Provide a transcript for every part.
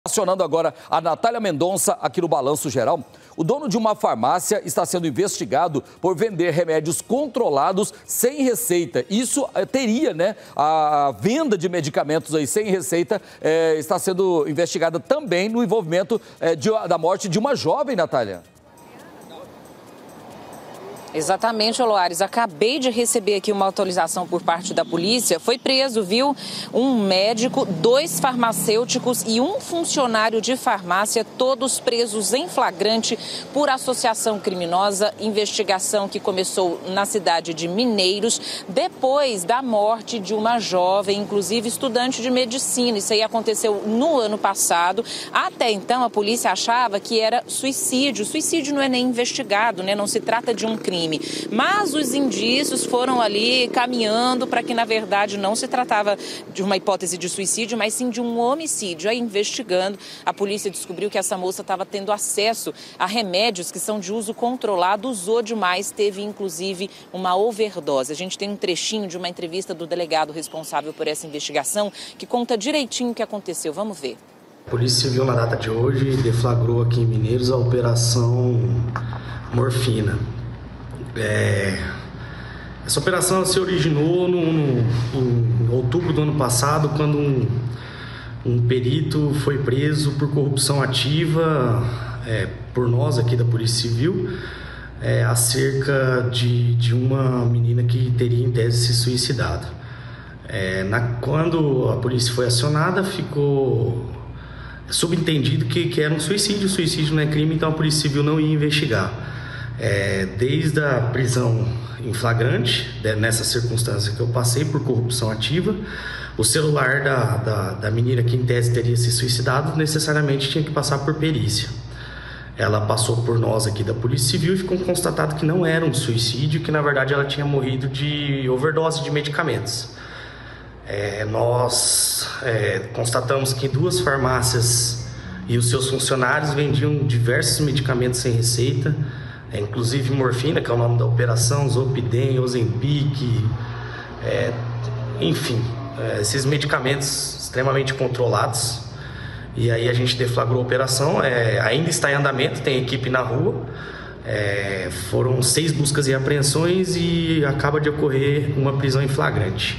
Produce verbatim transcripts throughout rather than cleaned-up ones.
Acionando agora a Natália Mendonça aqui no Balanço Geral. O dono de uma farmácia está sendo investigado por vender remédios controlados sem receita. Isso eh, teria, né? A venda de medicamentos aí sem receita eh, está sendo investigada também no envolvimento eh, de, da morte de uma jovem, Natália. Exatamente, Oloares. Acabei de receber aqui uma autorização por parte da polícia. Foi preso, viu? Um médico, dois farmacêuticos e um funcionário de farmácia, todos presos em flagrante por associação criminosa. Investigação que começou na cidade de Mineiros, depois da morte de uma jovem, inclusive estudante de medicina. Isso aí aconteceu no ano passado. Até então, a polícia achava que era suicídio. Suicídio não é nem investigado, né? Não se trata de um crime. Mas os indícios foram ali caminhando para que, na verdade, não se tratava de uma hipótese de suicídio, mas sim de um homicídio. Aí, investigando, a polícia descobriu que essa moça estava tendo acesso a remédios que são de uso controlado, usou demais, teve, inclusive, uma overdose. A gente tem um trechinho de uma entrevista do delegado responsável por essa investigação que conta direitinho o que aconteceu. Vamos ver. A Polícia Civil, na data de hoje, deflagrou aqui em Mineiros a Operação Morfina. É, essa operação se originou no, no, em outubro do ano passado, quando um, um perito foi preso por corrupção ativa é, por nós aqui da Polícia Civil, é, acerca de, de uma menina que teria em tese se suicidado. É, na, quando a polícia foi acionada, ficou subentendido que, que era um suicídio. O suicídio não é crime, então a Polícia Civil não ia investigar. É, desde a prisão em flagrante, nessa circunstância que eu passei por corrupção ativa, o celular da, da, da menina que em tese teria se suicidado necessariamente tinha que passar por perícia. Ela passou por nós aqui da Polícia Civil e ficou constatado que não era um suicídio, que na verdade ela tinha morrido de overdose de medicamentos. É, nós é, constatamos que duas farmácias e os seus funcionários vendiam diversos medicamentos sem receita, É, inclusive morfina, que é o nome da operação, Zolpidem, Ozempic, é, enfim, é, esses medicamentos extremamente controlados. E aí a gente deflagrou a operação, é, ainda está em andamento, tem equipe na rua, é, foram seis buscas e apreensões e acaba de ocorrer uma prisão em flagrante.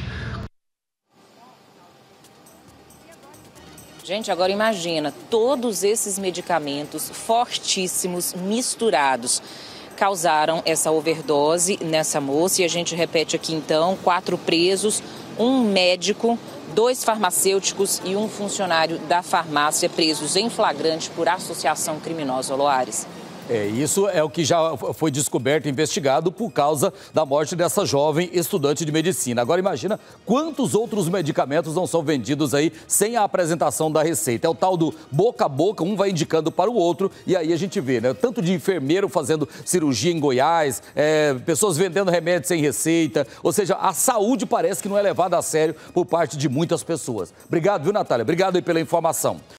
Gente, agora imagina, todos esses medicamentos fortíssimos, misturados, causaram essa overdose nessa moça. E a gente repete aqui então, quatro presos, um médico, dois farmacêuticos e um funcionário da farmácia presos em flagrante por associação criminosa. Loares. É, isso é o que já foi descoberto e investigado por causa da morte dessa jovem estudante de medicina. Agora imagina quantos outros medicamentos não são vendidos aí sem a apresentação da receita. É o tal do boca a boca, um vai indicando para o outro e aí a gente vê, né? Tanto de enfermeiro fazendo cirurgia em Goiás, é, pessoas vendendo remédio sem receita. Ou seja, a saúde parece que não é levada a sério por parte de muitas pessoas. Obrigado, viu, Natália? Obrigado aí pela informação.